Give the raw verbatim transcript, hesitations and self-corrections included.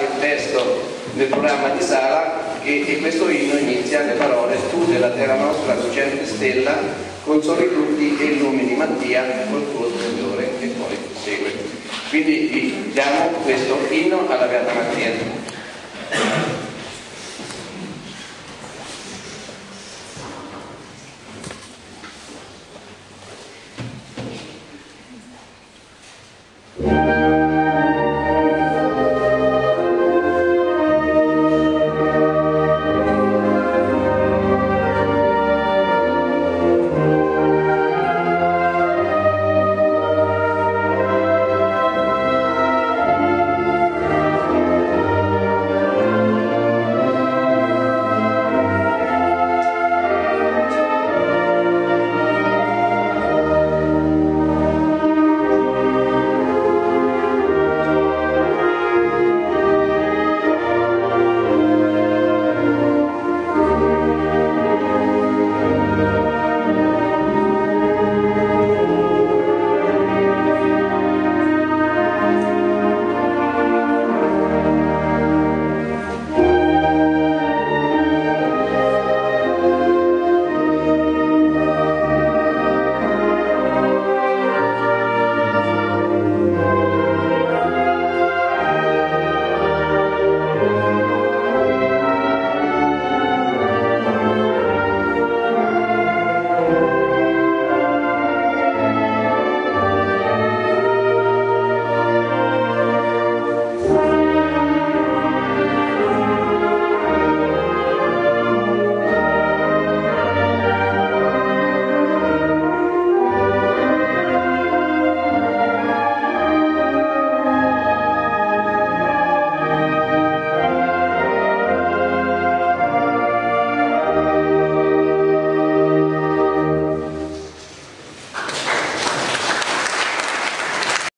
il testo del programma di Sala, e, e questo inno inizia le parole: tu della terra nostra lucente stella, consoli tutti e illumini Mattia col tuo splendore, e poi segue. Quindi diamo questo inno alla Beata Mattia.